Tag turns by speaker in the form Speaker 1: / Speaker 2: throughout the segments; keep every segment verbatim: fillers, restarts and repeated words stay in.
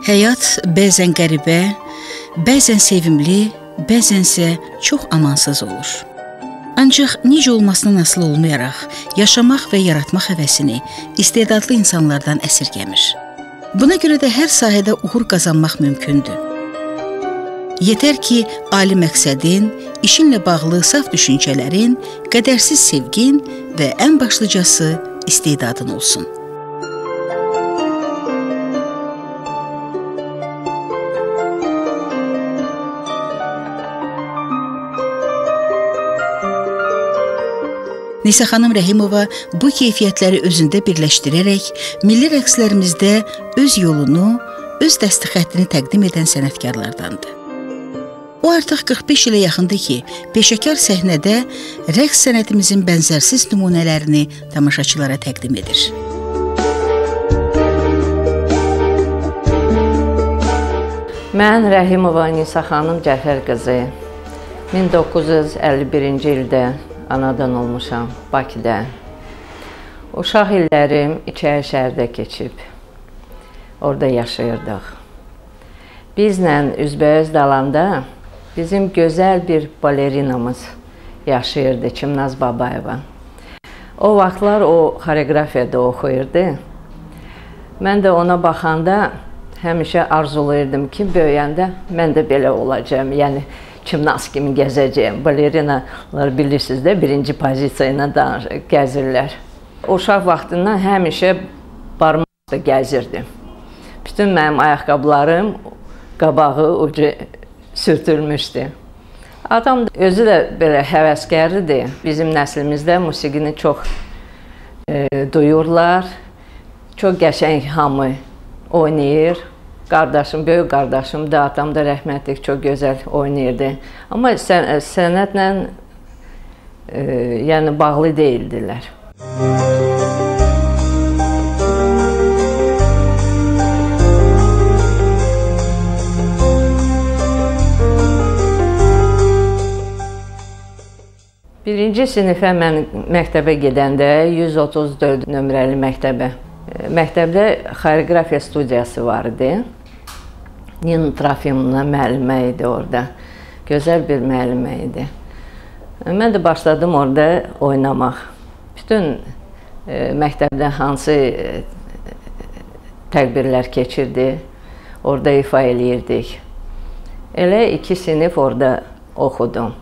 Speaker 1: Həyat bəzən qəribə, bəzən sevimli, bəzənsə çox amansız olur. Ancaq necə olmasından asılı olmayaraq, yaşamaq və yaratmaq həvəsini istedadlı insanlardan əsirgəmir. Buna görə də hər sahədə uğur qazanmaq mümkündür. Yetər ki, ali məqsədin, işinlə bağlı saf düşüncələrin, qədərsiz sevgin və ən başlıcası istedadın olsun. Nisə xanım Rəhimova bu keyfiyyətləri özündə birləşdirərək milli rəqslərimizdə öz yolunu, öz dəstəxəttini təqdim edən sənətkarlardandır. O artıq qırx beş ilə yaxındır ki, peşəkar səhnədə rəqs sənətimizin bənzərsiz nümunələrini tamaşaçılara təqdim edir.
Speaker 2: Mən Rəhimova Nisə xanım Cəfər qızı min doqquz yüz əlli birinci ildə anadan olmuşam, Bakıda. Uşaq illərim İçəri şəhərdə keçib. Orada yaşayırdıq. Bizlə üzbəüz dalanda bizim gözəl bir balerinamız yaşayırdı, Çimnaz Babayeva. O vaxtlar o xoreografiyada oxuyurdu. Mən də ona baxanda həmişə arzulayırdım ki, böyüyəndə mən də belə olacağım. Yəni, Çimnaz kimi gəzəcəyim. Balerinalar bilirsiniz də, birinci pozisiya ilə gəzirlər. Uşaq vaxtından həmişə barmaqla gəzirdim. Bütün mənim ayaqqabılarım qabağı ucu sürtülmüşdü. Adam özü də belə həvəskərlidir. Bizim nəslimizdə musiqini çox e, duyurlar. Çox qəşəng hamı oynayır. Qardaşım, böyük qardaşım da, atam da rəhmətlik çox gözəl oynayırdı. Amma sən, sənətlə e, yəni bağlı deyildilər. Birinci sinifə mən məktəbə gedəndə yüz otuz dörd nömrəli məktəbə. Məktəbdə xoreografiya studiyası var idi. Nina Trofimova müəllimə idi orada. Gözəl bir müəllimə idi. Mən də başladım orada oynamaq. Bütün e, məktəbdə hansı e, təqbirlər keçirdi, orada ifa eləyirdik. Elə iki sinif orada oxudum.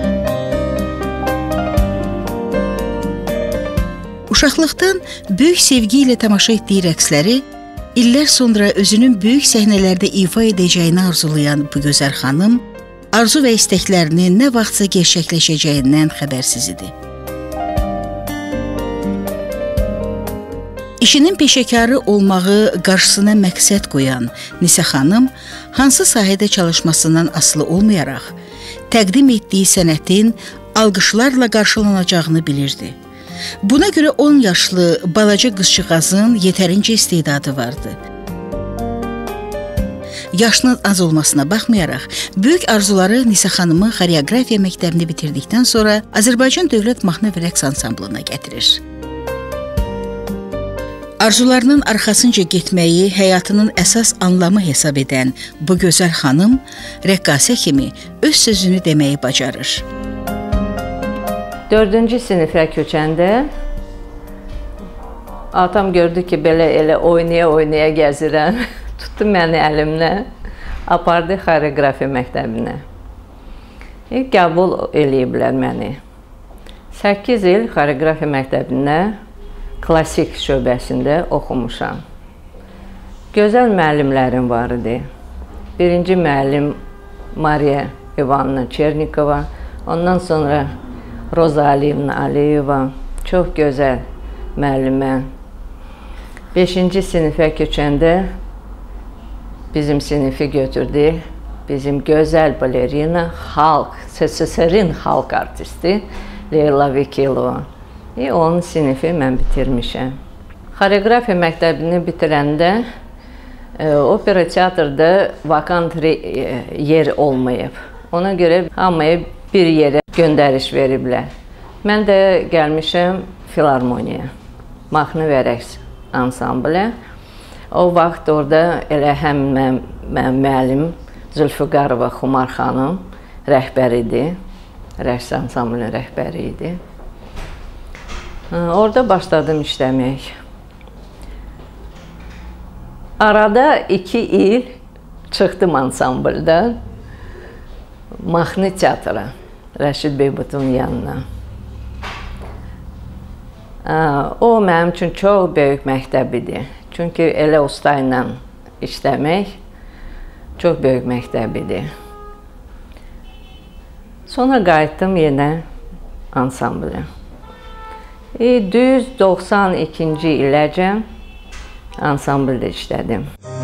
Speaker 1: Uşaqlıqdan böyük sevgi ilə tamaşa etdiyi rəqsləri illər sonra özünün böyük səhnələrdə ifa edəcəyini arzulayan bu gözəl xanım, arzu və istəklərinin nə vaxtsa gerçəkləşəcəyindən xəbərsiz idi. İşinin peşəkarı olmağı qarşısına məqsəd qoyan Nisə xanım, hansı sahədə çalışmasından asılı olmayaraq, təqdim etdiyi sənətin alqışlarla qarşılanacağını bilirdi. Buna görə on yaşlı balaca qızcığazın yetərincə istedadı vardı. Yaşının az olmasına baxmayaraq, böyük arzuları Nisə xanımı xoreografiya məktəbini bitirdikdən sonra Azərbaycan Dövlət Mahnı və Rəqs Ansamblına gətirir. Arzularının arxasınca getməyi həyatının əsas anlamı hesab edən bu gözəl xanım rəqqasə kimi öz sözünü deməyi bacarır.
Speaker 2: Dördüncü sinifə köçəndə atam gördü ki, belə elə oynaya-oynaya gəzirəm. Tutdu məni əlimlə, apardı xoreografiya məktəbinə. E, qəbul eləyiblər məni. səkkiz il xoreografiya məktəbində klassik şöbəsində oxumuşam. Gözəl müəllimlərim var idi. Birinci müəllim Mariya İvanna Çernikova, ondan sonra Roza Aliyevna Aliyeva, çox gözəl müəllimə. beşinci sinifə köçəndə bizim sinifi götürdü. Bizim gözəl balerina, xalq, S S S R-in xalq artisti Leyla Vekilova. E, onun sinifi mən bitirmişəm. Xoreografiya məktəbini bitirəndə e, opera teatrda vakant yer olmayıb. Ona görə hamıya bir yerə göndəriş veriblər. Mən də gəlmişəm filarmoniya, mahnı və rəqs ansamblə. O vaxt orada elə həm mənim müəllim Zülfüqarova Xumar xanım rəhbər idi, rəqs ansamblinin rəhbəri idi. Orada başladım işləmək. Arada iki il çıxdım ansambldan mahnı teatra, Rəşid Beybutunun yanına. O mənim üçün çox böyük məktəb idi. Çünki elə usta ilə işləmək çox böyük məktəb idi. Sonra qayıtdım yenə ansamblə. Düz doxsan ikinci iləcən ansambldə işlədim.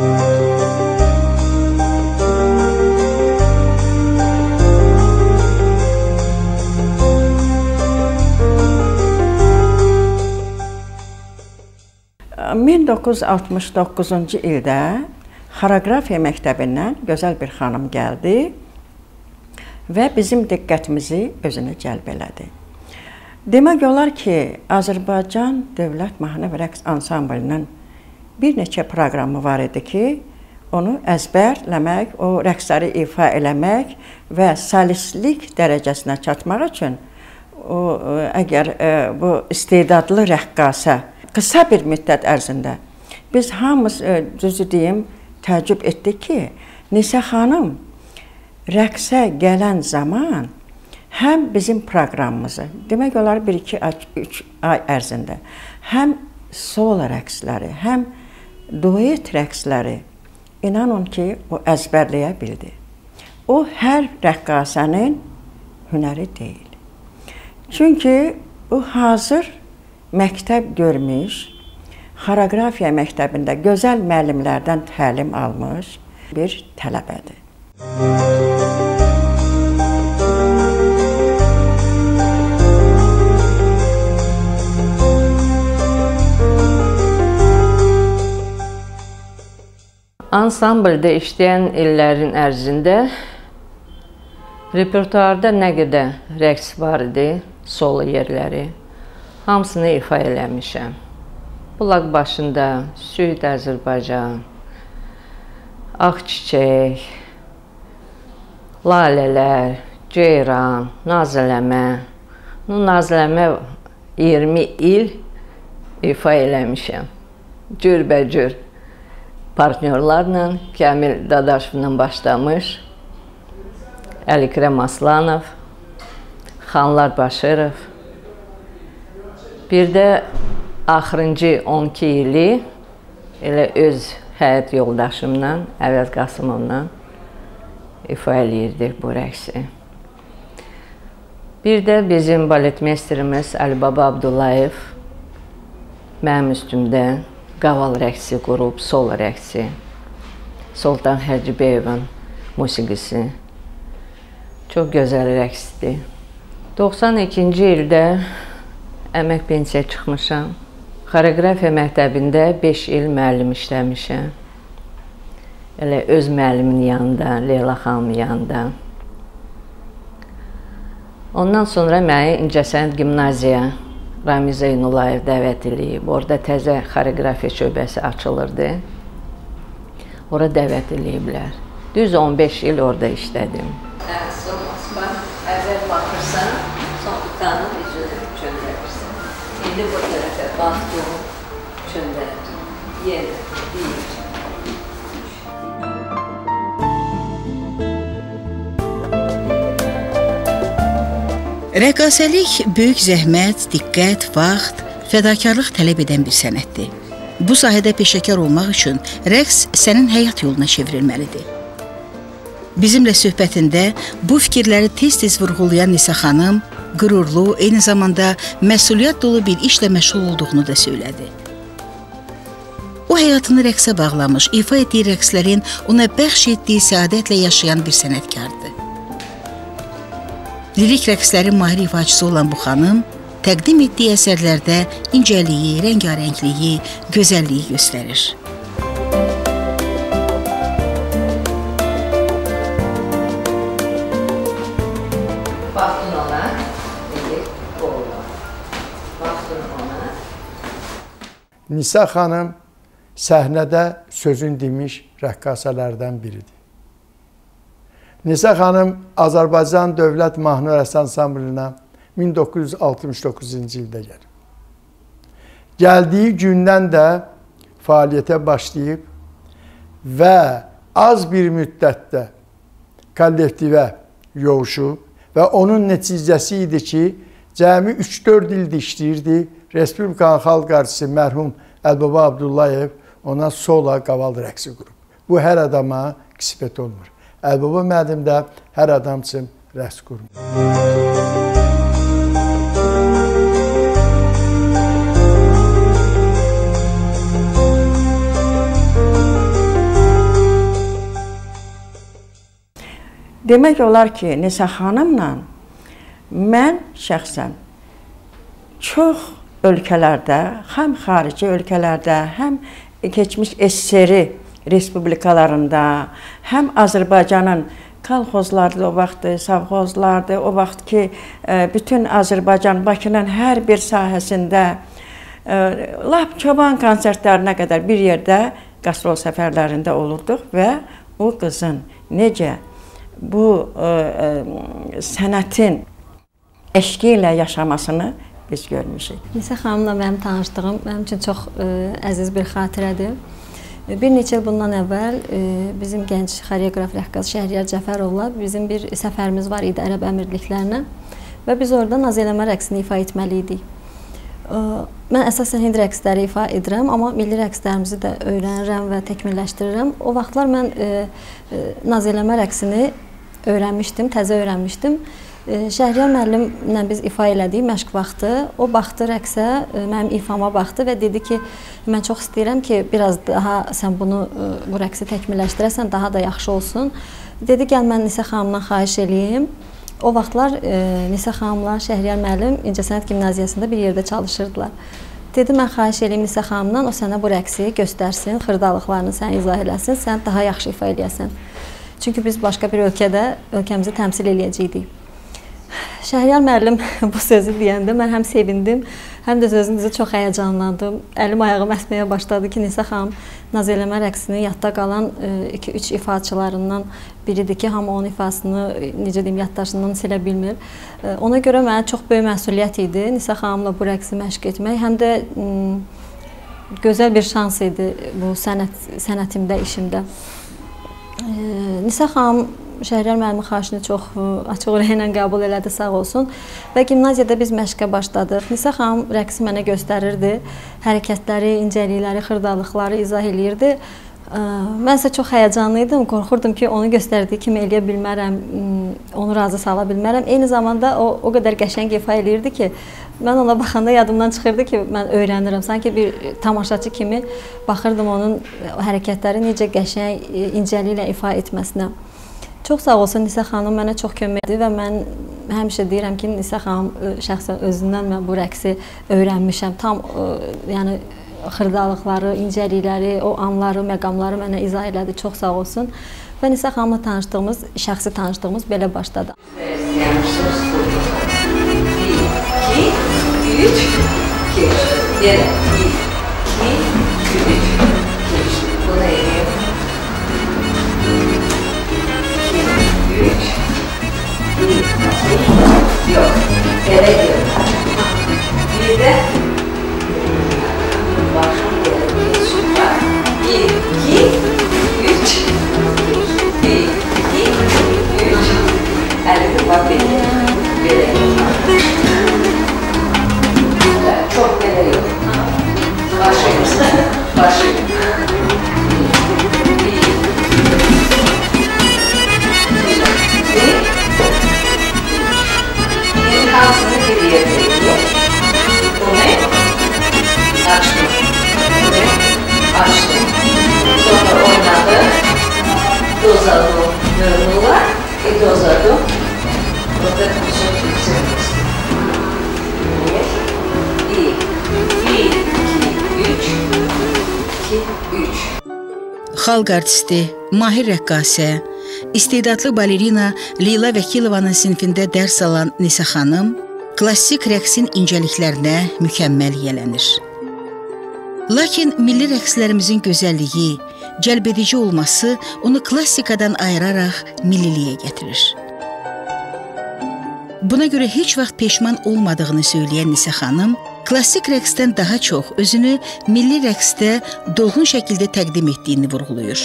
Speaker 3: min doqquz yüz altmış doqquzuncu ildə xoreografiya məktəbindən gözəl bir xanım gəldi və bizim diqqətimizi özünə cəlb elədi. Demək olar ki, Azərbaycan Dövlət Mahnı və Rəqs Ansamblının bir neçə proqramı var idi ki, onu əzbərləmək, o rəqsləri ifa eləmək və solistlik dərəcəsinə çatmaq üçün o, əgər e, bu istedadlı rəqqasə qısa bir müddət ərzində biz hamımız, e, düzü deyim, təəccüb etdik ki, Nisə xanım rəqsə gələn zaman həm bizim proqramımızı, demək olar bir iki üç ay ərzində həm solo rəqsləri, həm duet rəqsləri inanın ki, o əzbərləyə bildi. O, hər rəqqasənin hünəri deyil. Çünki o, hazır məktəb görmüş, xoreografiya məktəbində gözəl müəllimlərdən təlim almış bir tələbədir.
Speaker 2: Ansambldə işləyən illərin ərzində repertuarda nə qədər rəqs var idi, solo yerləri, hamısını ifa eləmişəm. Bulaq başında Süd Azərbaycan, Ağ Çiçək, Lalələr, Ceyran, Nazələmə. Nazələmə iyirmi il ifa eləmişəm. Cürbəcür partnyorlarla, Kamil Dadaşovla başlamış, Əlikrəm Aslanov, Xanlar Başırov. Bir də axırıncı on iki ili elə öz həyat yoldaşımla, Əvəz Qasımovla ifa eləyirdik bu rəqsi. Bir də bizim baletmesterimiz Əlibaba Abdullayev mənim üstümdə qaval rəqsi qurub, sol rəqsi, Sultan Həcibəyevin musiqisi. Çox gözəl rəqsdir. doxsan ikinci ildə əmək pensiya çıxmışam. Xoreografiya məktəbində beş il müəllim işləmişəm. Elə öz müəllimin yanında, Leyla xanımın yanında. Ondan sonra məni İncəsənd Gimnaziya Ramiz Zeynulayev dəvət eləyib. Orada təzə xoreografiya şöbəsi açılırdı. Ora dəvət eləyiblər. Düz on beş il orada işlədim. Əvvəl baxırsan, son utanıb üzünü çöndərirsən. İndi bu tərəfə baxdım, çöndərdim. Yenə, bir.
Speaker 1: Rəqqasəlik böyük zəhmət, diqqət, vaxt, fədakarlıq tələb edən bir sənətdir. Bu sahədə peşəkar olmaq üçün rəqs sənin həyat yoluna çevrilməlidir. Bizimlə söhbətində bu fikirləri tez-tez vurğulayan Nisə xanım qürurlu, eyni zamanda məsuliyyət dolu bir işlə məşğul olduğunu da söylədi. O həyatını rəqsə bağlamış, ifa etdiyi rəqslərin ona bəxş etdiyi səadətlə yaşayan bir sənətkardır. Lirik rəqslərin mahir ifaçısı olan bu xanım təqdim etdiyi əsərlərdə incəliyi, rəngarəngliyi, gözəlliyi göstərir.
Speaker 2: Baxdın ona, dedik, qoğullar. Baxdın ona.
Speaker 4: Nisə xanım səhnədə sözün demiş rəqqasələrdən biridir. Nisə xanım Azərbaycan Dövlət Mahnı Rəqs Ansamblinə min doqquz yüz altmış doqquzuncu ildə gəlir. Gəldiyi gündən də fəaliyyətə başlayıb və az bir müddətdə kollektivə yovuşub və onun nəticəsi idi ki, cəmi üç dörd ildə işləyirdi. Respublikanın xalq artisti mərhum Əlbaba Abdullayev ona sola qaval rəqsi qurub. Bu hər adama qismət olmur. Əlbaba müəllim də hər adam üçün rəqs qurmur.
Speaker 3: Demək olar ki, Nisə xanımla mən şəxsən çox ölkələrdə, həm xarici ölkələrdə, həm keçmiş S S R respublikalarında, həm Azərbaycanın kolxozlardı o vaxtı, savxozlardı, o vaxt ki, bütün Azərbaycan, Bakının hər bir sahəsində, lap çoban konsertlərinə qədər bir yerdə qastrol səfərlərində olurduq və o qızın necə bu ə, ə, sənətin eşqi ilə yaşamasını biz görmüşük.
Speaker 5: Nisə xanımla mənim tanışdığım mənim üçün çox ə, əziz bir xatirədir. Bir neçə il bundan əvvəl ə, bizim gənc xoreoqraf rəqqas Şəhriyar Cəfərovla bizim bir səfərimiz var idi Ərəb Əmirliklərinə və biz orada naz eləmə rəqsini ifa etməli idik. Ə, mən əsasən hind rəqsləri ifa edirəm, amma milli rəqslərimizi də öyrənirəm və təkmilləşdirirəm. O vaxtlar mən ə, ə, naz eləmə rəqsini öyrənmişdim, təzə öyrənmişdim. Şəhriyar müəllimlə biz ifa elədik məşq vaxtı. O baxdı rəqsə, mənim ifama baxdı və dedi ki, mən çox istəyirəm ki, biraz daha sən bunu, bu rəqsi təkmilləşdirəsən, daha da yaxşı olsun. Dedi, gəl mən Nisə xanımdan xahiş eləyim. O vaxtlar e, Nisə xanımla Şəhriyar müəllim İncəsənət Gimnaziyasında bir yerdə çalışırdılar. Dedi, mən xahiş eləyim Nisə xanımdan, o sənə bu rəqsi göstərsin, xırdalıqlarını sən izah eləsin, sən daha yaxşı ifa eləyəsən. Çünki biz başqa bir ölkədə ölkəmizi təmsil eləyəcəkdik. Şəhriyar müəllim bu sözü deyəndə mən həm sevindim, həm də sözünüzü çox həyəcanlandım. Əlim ayağım əsməyə başladı ki, Nisə xanım naz eləmə rəqsini yadda qalan iki üç ifaçılarından biridir ki, hamı onun ifasını, necə deyim, yaddaşından silə bilmir. Ona görə mənə çox böyük məsuliyyət idi Nisə xanımla bu rəqsi məşq etmək. Həm də gözəl bir şans idi bu sənət, sənətimdə, işimdə. Nisə xanım Şəhriyar müəllimin xahişini çox açıq ürəklə qəbul elədi, sağ olsun. Və gimnaziyada biz məşqə başladıq. Nisə xanım rəqsi mənə göstərirdi. Hərəkətləri, incəlikləri, xırdalıqları izah eləyirdi. Mən isə çox həyəcanlı idim. Qorxurdum ki, onu göstərdiyi kimi eləyə bilmərəm, onu razı sala bilmərəm. Eyni zamanda o, o qədər qəşəng ifa eləyirdi ki, mən ona baxanda yadımdan çıxırdı ki, mən öyrənirəm. Sanki bir tamaşaçı kimi baxırdım onun hərəkətləri necə qəşəng, incəliklə ifa etməsinə. Çox sağ olsun Nisə xanım mənə çox kömək edir və mən həmişə deyirəm ki, Nisə xanım şəxsən özündən mən bu rəqsi öyrənmişəm. Tam yəni xırdalıqları, incəlikləri, o anları, məqamları mənə izah elədi. Çox sağ olsun. Və Nisə xanımla tanışdığımız, şəxsi tanışdığımız belə başladı. bir, iki, üç, bir, iki, üç, bunu eləyim. Yok, gerek yok. Bir de başım gerekli süper. Bir, iki, üç. Bir, iki, üç. Elimi bakayım. Gerek yok. Çok gerek yok. Başlayalım. Başlayalım. Kalsını geriye veriyor. Bunu açtım. Bunu açtım. Sonra oynadım. Dozadım. Nörnula. E dozadım. Burada kusur yükselmesi. Bir, bir, iki, üç. İki, üç.
Speaker 1: Xalq artisti, mahir rəqqasə, istedadlı balerina Leyla Vəkilovanın sinfində dərs alan Nisə xanım klassik rəqsin incəliklərinə mükəmməl yiyələnir. Lakin milli rəqslərimizin gözəlliyi, cəlbedici olması onu klassikadan ayıraraq milliliyə gətirir. Buna görə heç vaxt peşman olmadığını söyləyən Nisə xanım, klassik rəqsdən daha çox özünü milli rəqsdə dolğun şəkildə təqdim etdiyini vurğulayır.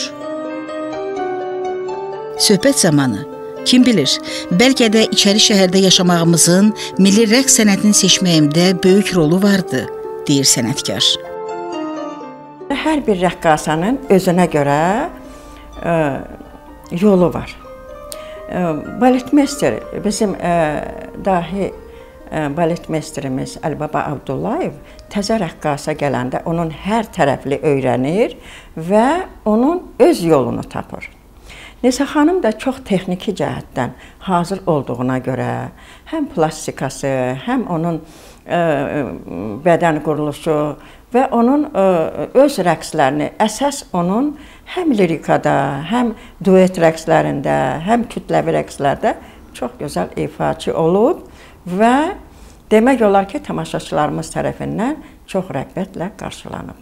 Speaker 1: Söhbət zamanı, kim bilir, bəlkə də içəri şəhərdə yaşamağımızın milli rəqs sənətini seçməyimdə böyük rolu vardı, deyir sənətkar.
Speaker 3: Hər bir rəqqasanın özünə görə ə, yolu var. Ə, baletmeister, bizim ə, dahi ə, baletmeisterimiz Əlibaba Abdullayev təzə rəqqasa gələndə onun hər tərəfli öyrənir və onun öz yolunu tapır. Nisə xanım da çox texniki cəhətdən hazır olduğuna görə həm plastikası, həm onun ə, bədən quruluşu və onun ə, öz rəqslərini, əsas onun həm lirikada, həm duet rəqslərində, həm kütləvi rəqslərdə çox gözəl ifaçı olub və demək olar ki, tamaşaçılarımız tərəfindən çox rəğbətlə qarşılanıb.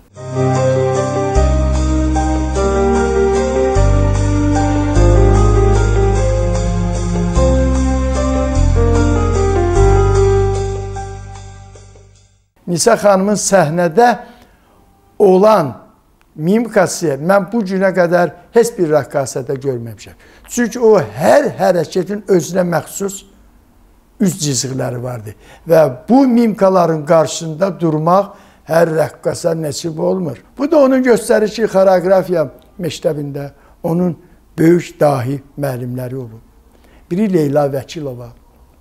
Speaker 4: Nisə xanımın səhnədə olan mimikası mən bu günə qədər heç bir rəqqasədə görməmişəm. Çünki o hər hərəkətin özünə məxsus üz cizgiləri vardı və bu mimikaların qarşısında durmaq hər rəqqasa nəsib olmur. Bu da onun göstərir ki, xoreografiya məktəbində onun böyük dahi müəllimləri olub. Biri Leyla Vəkilova,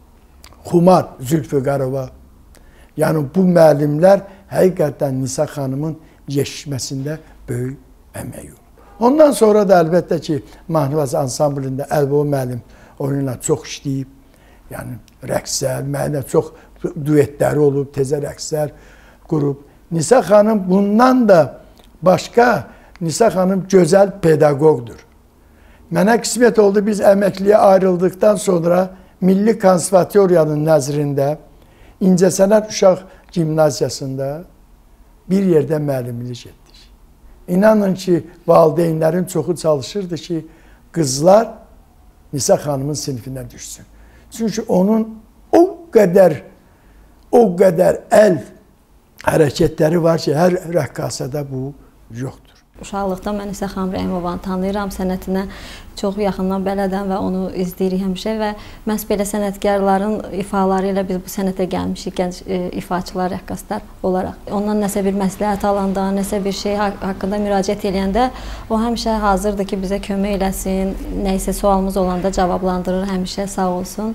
Speaker 4: Xumar Zülfüqarova. Yəni bu müəllimlər həqiqətən Nisə xanımın yetişməsində böyük əmək olub. Ondan sonra da əlbəttə ki, Mahnıvaz ansamblində Əlibaba müəllim onunla çox işləyib. Yəni rəqslər, mənə çox duetləri olub, təzə rəqslər qurub. Nisə xanım bundan da başqa, Nisə xanım gözəl pedaqoqdur. Mənə qismət oldu, biz əməkliyə ayrıldıqdan sonra Milli Konservatoriyanın nəzrində İncəsənət Uşaq Gimnaziyasında bir yerdə müəllimlik etdik. İnanın ki, valideynlərin çoxu çalışırdı ki, qızlar Nisə xanımın sinifinə düşsün. Çünki onun o qədər, o qədər əl hərəkətləri var ki, hər rəqqasədə bu yoxdur.
Speaker 5: Uşaqlıqda mən Nisə xanım Rəhimovanı tanıyıram, sənətinə çox yaxından bələdəm və onu izləyirik həmişə və məhz belə sənətkarların ifaları ilə biz bu sənətə gəlmişik, gənc e, ifaçılar, rəqqaslar olaraq. Ondan nəsə bir məsləhət alanda, nəsə bir şey haqqında müraciət edəndə o həmişə hazırdır ki, bizə kömək eləsin, nəysə sualımız olanda cavablandırır, həmişə sağ olsun.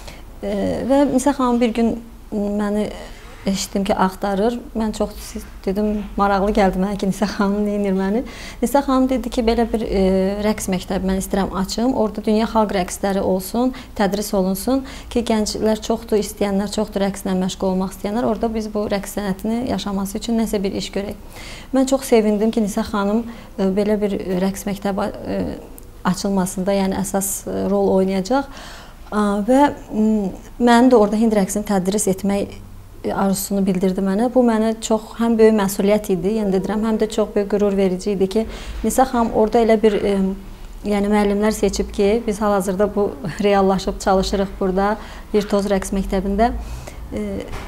Speaker 5: E, və Nisə xanım bir gün məni eşitdim ki, axtarır. Mən çox dedim, maraqlı gəldi mənə ki, Nisə xanım neyinir məni. Nisə xanım dedi ki, belə bir e, rəqs məktəbi mən istəyirəm açım. Orada dünya xalq rəqsləri olsun, tədris olunsun ki, gənclər çoxdur, istəyənlər çoxdur, rəqslə məşğul olmaq istəyənlər. Orada biz bu rəqs sənətini yaşaması üçün nəsə bir iş görək. Mən çox sevindim ki, Nisə xanım e, belə bir rəqs məktəbi e, açılmasında, yəni əsas e, rol oynayacaq. E, və mənim də orada Hind rəqsini tədris etmək arzusunu bildirdi mənə. Bu mənə çox həm böyük məsuliyyət idi, yəni dedirəm, həm də çox böyük qürur verici idi ki, Nisə xanım orada elə bir e, yəni müəllimlər seçib ki, biz hal-hazırda bu reallaşıb çalışırıq burada Virtuoz rəqs məktəbində. E,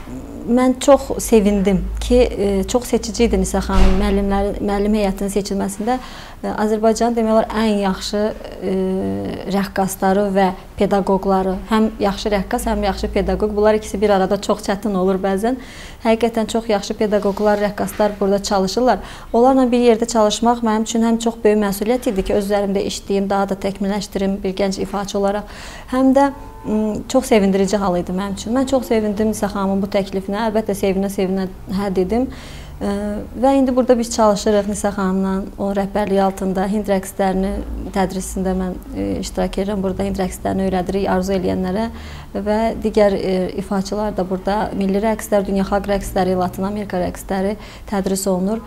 Speaker 5: mən çox sevindim ki, e, çox seçici idi Nisə xanım müəllimlərin, müəllim heyətinin seçilməsində. E, Azərbaycanın demək olar ən yaxşı e, rəqqasları və pedaqoqları, həm yaxşı rəqqas, həm yaxşı pedaqoq. Bunlar ikisi bir arada çox çətin olur bəzən. Həqiqətən çox yaxşı pedaqoqlar, rəqqaslar burada çalışırlar. Onlarla bir yerdə çalışmaq mənim üçün həm çox böyük məsuliyyət idi ki, öz üzərimdə işləyim, daha da təkmilləşdirim bir gənc ifaçı olaraq. Həm də çox sevindirici hal idi mənim üçün. Mən çox sevindim Nisə xanımın bu təklifinə. Əlbəttə sevinə-sevinə hə dedim. Və indi burada biz çalışırıq Nisə xanımla, onun rəhbərliyi altında Hind rəqslərini tədrisində mən iştirak edirəm. Burada Hind rəqslərini öyrədirik arzu eləyənlərə və digər ifaçılar da burada milli rəqslər, dünya xalq rəqsləri, Latin Amerika rəqsləri tədris olunur.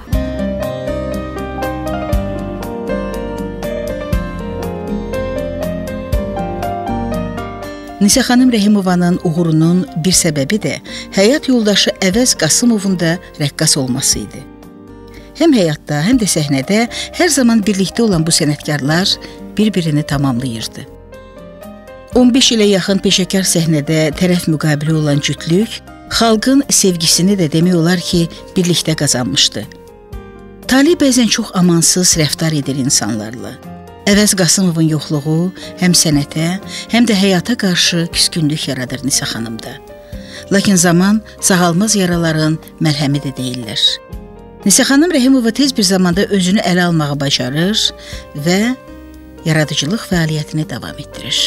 Speaker 1: Nisə xanım Rəhimovanın uğurunun bir səbəbi də həyat yoldaşı Əvəz Qasımovun da rəqqas olması idi. Həm həyatda, həm də səhnədə hər zaman birlikdə olan bu sənətkarlar bir-birini tamamlayırdı. on beş ilə yaxın peşəkar səhnədə tərəf müqabili olan cütlük xalqın sevgisini də demək olar ki, birlikdə qazanmışdı. Tale bəzən çox amansız rəftar edir insanlarla. Əvəz Qasımovun yoxluğu həm sənətə, həm də həyata qarşı küskünlük yaradır Nisə xanımda. Lakin zaman sağalmaz yaraların məlhəmi də deyirlər. Nisə xanım Rəhimova tez bir zamanda özünü ələ almağı bacarır və yaradıcılıq fəaliyyətini davam etdirir.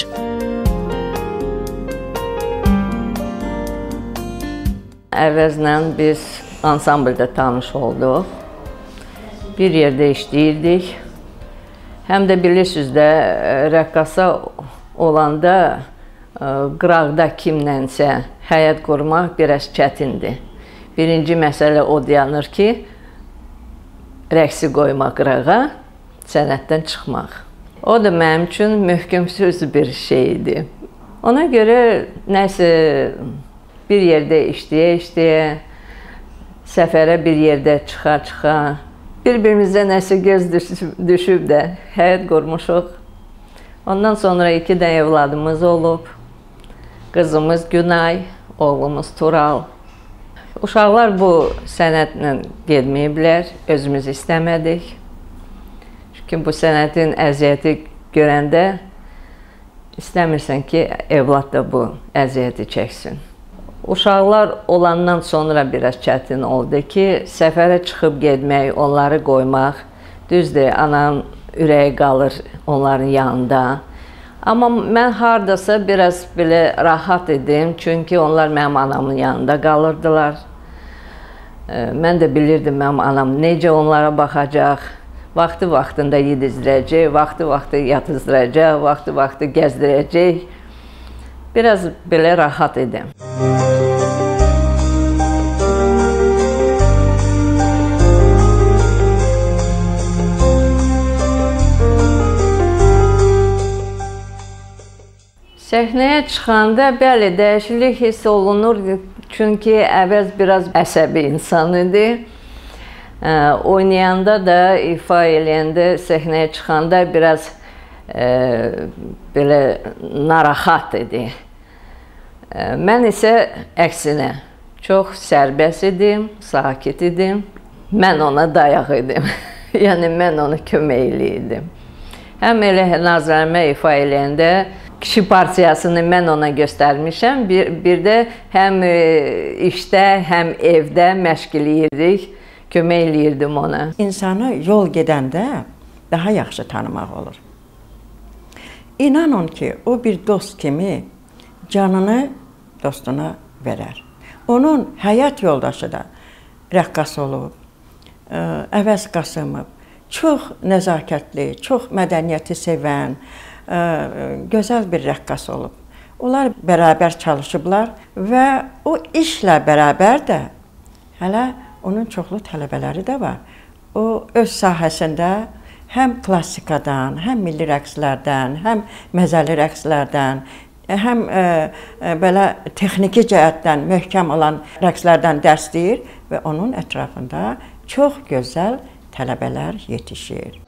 Speaker 2: Əvəzlə biz ansambldə tanış olduq. Bir yerdə işləyirdik. Həm də bilirsiniz də, rəqqasa olanda qıraqda kimlənsə həyat qurmaq biraz çətindir. Birinci məsələ o dayanır ki, rəqsi qoymaq qırağa, sənətdən çıxmaq. O da mənim üçün möhkəmsüz bir şeydir. Ona görə nəsə bir yerdə işləyə-işləyə, səfərə bir yerdə çıxa-çıxa, bir-birimizə nəsə göz düşüb də həyat qurmuşuq. Ondan sonra iki də evladımız olub. Qızımız Günay, oğlumuz Tural. Uşaqlar bu sənətlə gedməyiblər, özümüz istəmədik. Çünki bu sənətin əziyyəti görəndə istəmirsən ki, evlad da bu əziyyəti çəksin. Uşaqlar olandan sonra biraz çətin oldu ki, səfərə çıxıb getmək, onları qoymaq. Düzdür, anam ürəyi qalır onların yanında. Amma mən hardasa biraz belə rahat idim, çünki onlar mənim anamın yanında qalırdılar. Mən də bilirdim mənim anam necə onlara baxacaq, vaxtı-vaxtında yedizdirəcək, vaxtı-vaxtı yatızdıracaq, vaxtı-vaxtı gəzdirəcək. Biraz belə rahat idim. Səhnəyə çıxanda, bəli, dəyişiklik hiss olunur, çünki Əvəz biraz əsəbi insan idi. Oynayanda da, ifa eləyəndə, səhnəyə çıxanda biraz belə narahat idi. Mən isə əksinə, çox sərbəst idim, sakit idim. Mən ona dayaq idim, yəni mən ona kömək eləyirdim. Həm elə Nazirəmə ifa eləyəndə, kişi partiyasını mən ona göstərmişəm. Bir, bir də həm işdə, həm evdə məşq eləyirdik, kömək eləyirdim ona.
Speaker 3: İnsanı yol gedəndə daha yaxşı tanımaq olur. İnanın ki, o bir dost kimi canını dostuna verər. Onun həyat yoldaşı da rəqqas olub, Əvəz Qasımov. Çox nəzakətli, çox mədəniyyəti sevən, gözəl bir rəqqas olub. Onlar bərabər çalışıblar və o işlə bərabər də hələ onun çoxlu tələbələri də var. O öz sahəsində həm klassikadan, həm milli rəqslərdən, həm məzəli rəqslərdən, həm e, e, belə texniki cəhətdən möhkəm olan rəqslərdən dərs deyir və onun ətrafında çox gözəl tələbələr yetişir.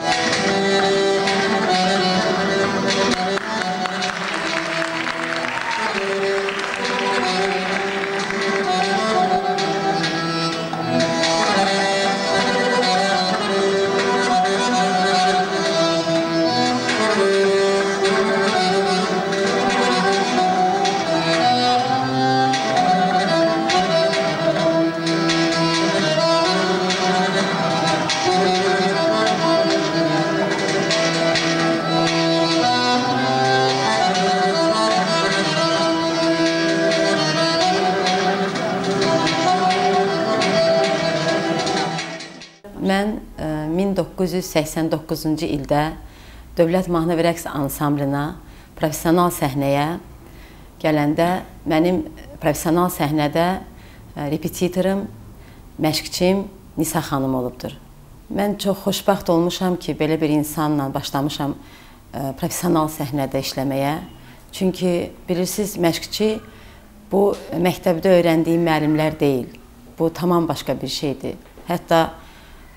Speaker 6: Mən min doqquz yüz səksən doqquzuncu ildə Dövlət Mahnı və Rəqs Ansamblına professional səhnəyə gələndə mənim professional səhnədə repetitorum, məşqçim Nisə xanım olubdur. Mən çox xoşbəxt olmuşam ki, belə bir insanla başlamışam professional səhnədə işləməyə. Çünki bilirsiniz, məşqçi bu məktəbdə öyrəndiyim müəllimlər deyil. Bu tamam başqa bir şeydir. Hətta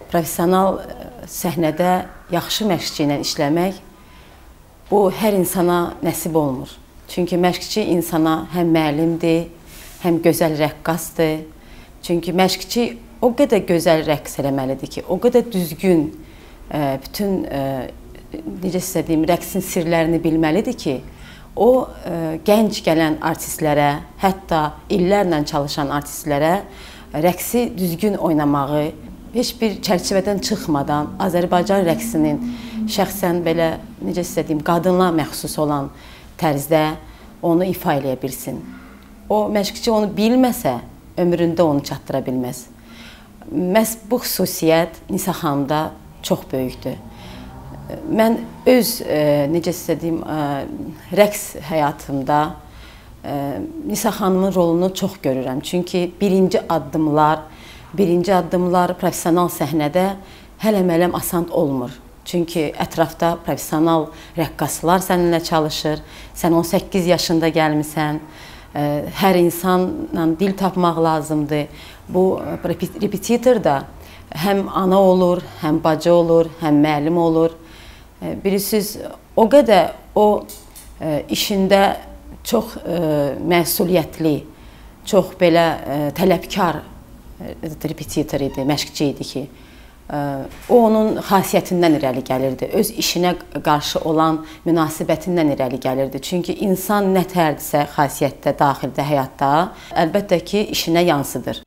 Speaker 6: professional səhnədə yaxşı məşqçi ilə işləmək bu hər insana nəsib olmur. Çünki məşqçi insana həm müəllimdir, həm gözəl rəqqasdır. Çünki məşqçi o qədər gözəl rəqs eləməlidir ki, o qədər düzgün bütün necə sizə deyim, rəqsin sirlərini bilməlidir ki, o gənc gələn artistlərə, hətta illərlə çalışan artistlərə rəqsi düzgün oynamağı, heç bir çərçivədən çıxmadan Azərbaycan rəqsinin şəxsən belə, necə sizə deyim, qadınla məxsus olan tərzdə onu ifa eləyə bilsin. O məşqçi onu bilməsə, ömründə onu çatdıra bilməz. Məhz bu xüsusiyyət Nisə xanımda çox böyükdür. Mən öz, necə sizə deyim, rəqs həyatımda Nisə xanımın rolunu çox görürəm. Çünki birinci addımlar, birinci addımlar professional səhnədə hələm-hələm asan olmur. Çünki ətrafda professional rəqqaslar səninlə çalışır, sən on səkkiz yaşında gəlmisən, hər insanla dil tapmaq lazımdır. Bu repetitor da həm ana olur, həm bacı olur, həm müəllim olur. Bilirsiniz, o qədər o işində çox məsuliyyətli, çox belə tələbkar repetitor idi, məşqçi idi ki, o onun xasiyyətindən irəli gəlirdi, öz işinə qarşı olan münasibətindən irəli gəlirdi. Çünki insan nə tərdirsə xasiyyətdə, daxildə, həyatda, əlbəttə ki, işinə yansıdır.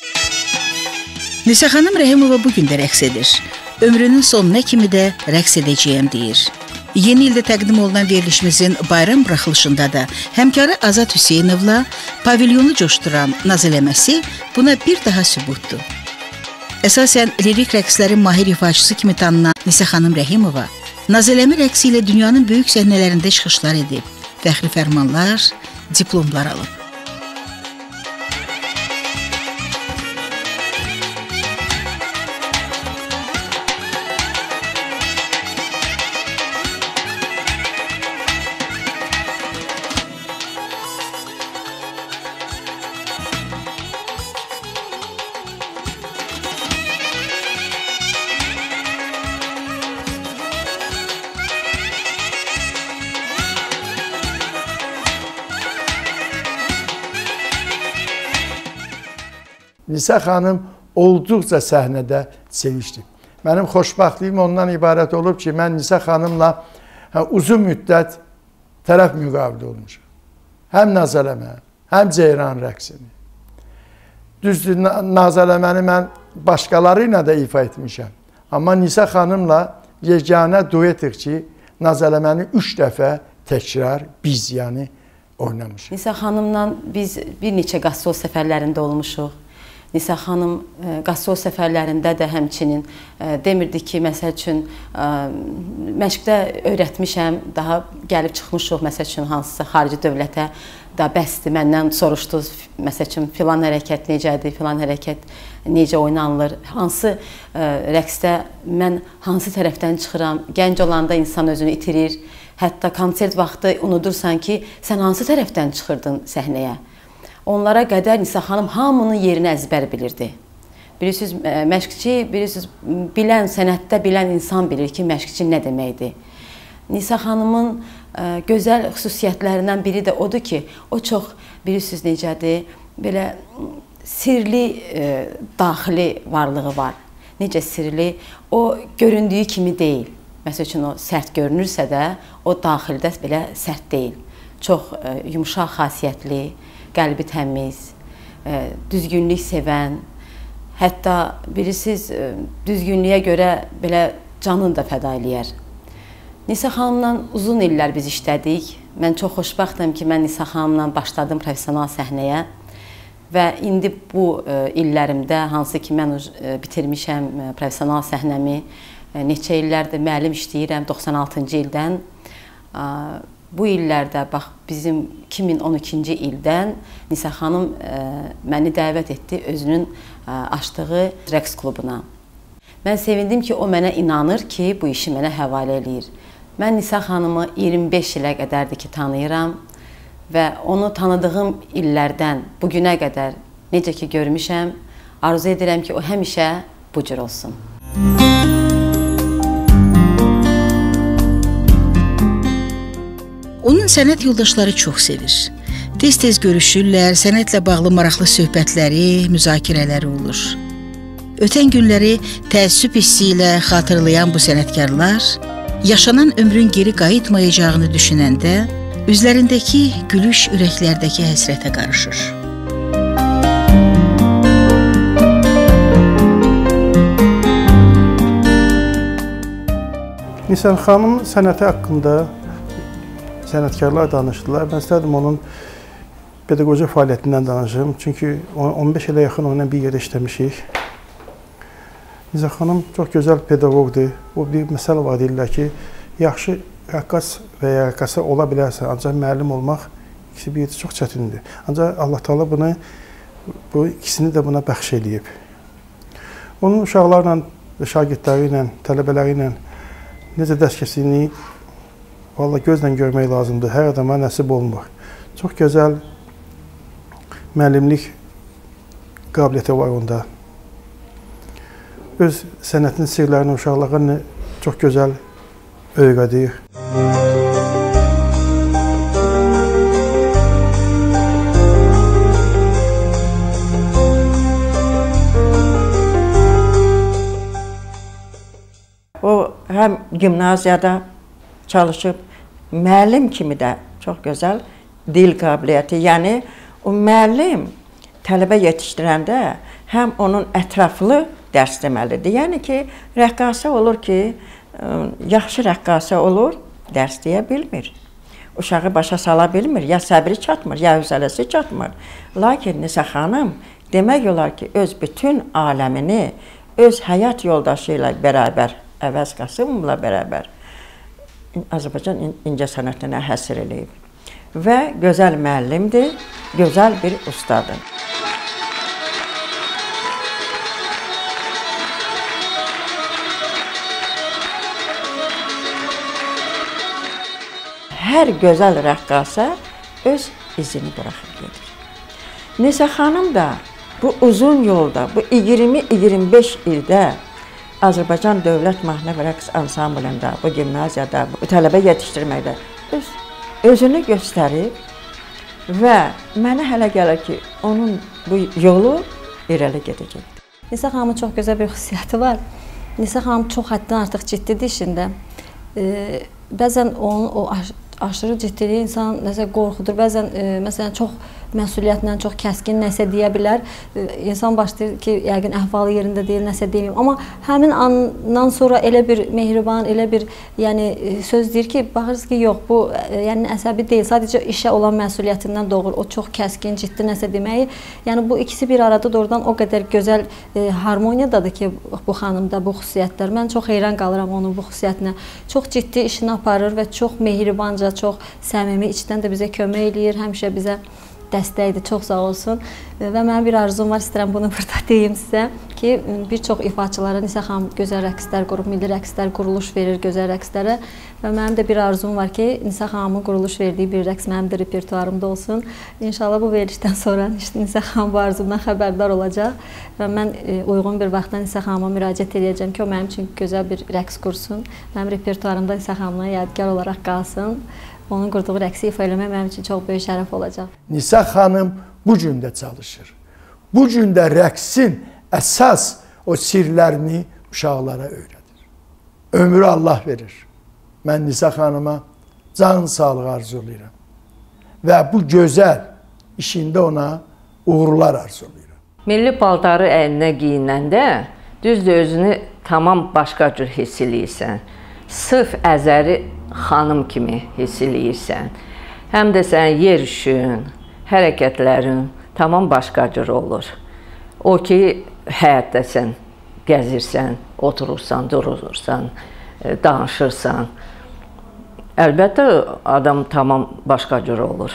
Speaker 1: Nisə xanım Rəhimova bugün də rəqs edir. Ömrünün sonuna kimi də rəqs edəcəyəm deyir. Yeni ildə təqdim olunan verilişimizin bayram buraxılışında da həmkarı Azad Hüseynovla pavilyonu coşduran naz eləməsi buna bir daha sübutdur. Əsasən lirik rəqslərin mahir ifaçısı kimi tanınan Nisə xanım Rəhimova naz eləmə rəqsi ilə dünyanın böyük səhnələrində çıxışlar edib, fəxri fərmanlar, diplomlar alıb.
Speaker 4: Nisə xanım olduqca səhnədə sevişdi. Mənim xoşbəxtliyim ondan ibarət olub ki, mən Nisə xanımla hə, uzun müddət tərəf müqavilə olmuşam. Həm nazələmə, həm ceyran rəqsini. Düzdür, nazələməni mən başqaları ilə də ifa etmişəm. Amma Nisə xanımla yeganə duetik ki, nazələməni üç dəfə təkrar biz, yəni, oynamışıq.
Speaker 6: Nisə xanımla biz bir neçə qastrol səfərlərində olmuşuq. Nisə xanım qastrol səfərlərində də həmçinin demirdi ki, məsəl üçün, məşqdə öyrətmişəm, daha gəlib çıxmışıq, məsəl üçün, hansısa xarici dövlətə da bəsdir, məndən soruşdu, məsəl üçün, filan hərəkət necədir, filan hərəkət necə oynanılır, hansı rəqsdə mən hansı tərəfdən çıxıram, gənc olanda insan özünü itirir, hətta konsert vaxtı unudursan ki, sən hansı tərəfdən çıxırdın səhnəyə. Onlara qədər Nisə xanım hamının yerini əzbər bilirdi. Bilirsiniz, məşqçi, bilirsiniz, bilən, sənətdə bilən insan bilir ki, məşqçi nə deməkdir. Nisə xanımın gözəl xüsusiyyətlərindən biri də odur ki, o çox, bilirsiniz necədir, belə sirli daxili varlığı var. Necə sirli, o göründüyü kimi deyil. Məsəl üçün, o sərt görünürsə də, o daxildə belə sərt deyil. Çox yumuşaq xasiyyətli, qəlbi təmiz, düzgünlük sevən, hətta bilirsiniz, düzgünlüyə görə belə canını da fəda eləyər. Nisə xanımla uzun illər biz işlədik. Mən çox xoşbəxtəm ki, mən Nisə xanımla başladım professional səhnəyə və indi bu illərimdə, hansı ki, mən bitirmişəm professional səhnəmi, neçə illərdir müəllim işləyirəm, doxsan altıncı ildən. Bu illərdə, bax, bizim iki min on ikinci ildən Nisə xanım məni dəvət etdi özünün açdığı rəqs klubuna. Mən sevindim ki, o mənə inanır ki, bu işi mənə həvalə eləyir. Mən Nisə xanımı iyirmi beş ilə qədərdir ki, tanıyıram və onu tanıdığım illərdən bugünə qədər necə ki görmüşəm, arzu edirəm ki, o həmişə bu cür olsun.
Speaker 1: Onun sənət yoldaşları çox sevir. Tez-tez görüşürlər, sənətlə bağlı maraqlı söhbətləri, müzakirələri olur. Ötən günləri təəssüf hissi ilə xatırlayan bu sənətkarlar, yaşanan ömrün geri qayıtmayacağını düşünəndə, üzlərindəki gülüş ürəklərdəki həsrətə qarışır.
Speaker 7: Nisan xanım sənəti haqqında sənətkarlar danışdılar. Mən istərdim onun pedaqoji fəaliyyətindən danışım. Çünki on beş ilə yaxın onunla bir yerdə işləmişik. Nisan xanım çox gözəl pedaqoqdur. O bir məsələ var, deyirlər ki, yaxşı rəqqas və ya rəqqasa ola bilərsə, ancaq müəllim olmaq ikisi bir yerdə çox çətindir. Ancaq Allah Taala bunu, bu ikisini də buna bəxş eləyib. Onun uşaqlarla, şagirdləri ilə, tələbələri ilə necə dərs keçdiyini valla gözlə görmək lazımdır. Hər adama nəsib olmur. Çox gözəl müəllimlik qabiliyyəti var onda. Öz sənətinin sirlərini uşaqlara çox gözəl öyrədir.
Speaker 3: O həm gimnaziyada çalışıb, müəllim kimi də çox gözəl dil qabiliyyəti. Yəni, o müəllim tələbə yetişdirəndə həm onun ətraflı dərs deməlidir. Yəni ki, rəqqasə olur ki, yaxşı rəqqasə olur, dərs deyə bilmir. Uşağı başa sala bilmir, ya səbri çatmır, ya hövsələsi çatmır. Lakin Nisə xanım demək olar ki, öz bütün aləmini, öz həyat yoldaşı ilə bərabər, Əvəz Qasımovla bərabər Azərbaycan incəsənətinə həsr eləyib və gözəl müəllimdir, gözəl bir ustadır. Hər gözəl rəqqasə öz izini buraxıb gedir. Nisə xanım da bu uzun yolda, bu iyirmi iyirmi beş ildə Azərbaycan Dövlət Mahnı və Rəqs Ansamblında, bu gimnaziyada, bu tələbə yetişdirməkdə öz, özünü göstərib və mənə hələ gəlir ki, onun bu yolu irəli gedəcək.
Speaker 5: Nisə xanımın çox gözəl bir xüsusiyyəti var. Nisə xanım çox həddən artıq ciddidir işində. Ee, bəzən onun o aşırı ciddiliyi insan nəsə qorxudur. Bəzən e, məsələn çox məsuliyyətlə, çox kəskin nəsə deyə bilər. E, insan başlayır ki, yəqin əhvalı yerində deyil, nəsə deməyim. Amma həmin andan sonra elə bir mehriban, elə bir yəni söz deyir ki, baxırsınız ki, yox, bu e, yəni əsəbi deyil, sadəcə işə olan məsuliyyətindən doğur. O çox kəskin, ciddi nəsə deməyi. Yəni bu ikisi bir arada doğrudan o qədər gözəl e, harmoniyadadır ki, bu xanımda bu xüsusiyyətlər. Mən çox heyran qalıram onun bu xüsusiyyətinə. Çox ciddi işini aparır və çox mehribanca, çox səmimi, içdən də bizə kömək eləyir, həmişə bizə dəstəkdir, çox sağ olsun. Və mənim bir arzum var, istəyirəm bunu burada deyim sizə ki, bir çox ifaçılara Nisə xanım gözəl rəqslər qurub, milli rəqslər quruluş verir gözəl rəqslərə və mənim də bir arzum var ki, Nisə xanımın quruluş verdiyi bir rəqs mənim də repertuarımda olsun. İnşallah bu verilişdən sonra Nisə xanım bu arzumdan xəbərdar olacaq və mən uyğun bir vaxtda Nisə xanıma müraciət edəcəm ki, o mənim üçün gözəl bir rəqs qursun. Mənim repertuarımda Nisə xanımla yadigar olaraq qalsın. Onun qurduğu rəqsi ifa eləmək mənim üçün çox böyük şərəf olacaq.
Speaker 4: Nisə xanım bu gün də çalışır. Bu gün də rəqsin əsas o sirlərini uşaqlara öyrədir. Ömrü Allah verir. Mən Nisə xanıma can sağlığı arzulayıram. Və bu gözəl işində ona uğurlar arzulayıram.
Speaker 2: Milli paltarı əyninə giyinəndə düzdür özünü tamam başqa cür hiss eləyirsən. Sırf əzəri xanım kimi hiss eləyirsən. Həm də sənin yerişin, hərəkətlərin tamam başqa cür olur. O ki, həyatdəsən, gəzirsən, oturursan, durursan, danışırsan. Əlbəttə, adam tamam başqa cür olur.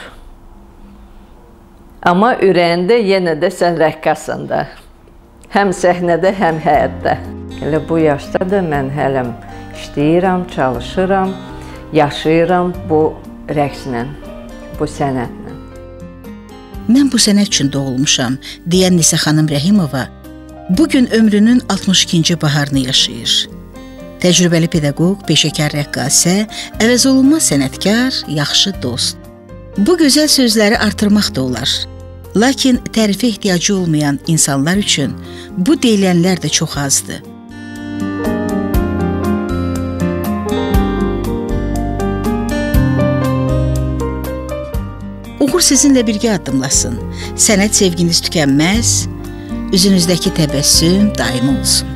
Speaker 2: Amma ürəyində yenə də sən rəqqassan da. Həm səhnədə, həm həyatda. Elə bu yaşda da mən hələm işləyirəm, çalışıram, yaşayıram bu rəqslə, bu sənətlə.
Speaker 1: Mən bu sənət üçün doğulmuşam, deyən Nisə xanım Rəhimova bugün ömrünün altmış ikinci baharını yaşayır. Təcrübəli pedaqoq, peşəkar rəqqasə, əvəzolunmaz sənətkar, yaxşı dost. Bu gözəl sözləri artırmaq da olar. Lakin tərifə ehtiyacı olmayan insanlar üçün bu deyilənlər də çox azdır. Uğur sizinlə birgə addımlasın. Sənət sevginiz tükənməz, üzünüzdəki təbəssüm daimi olsun.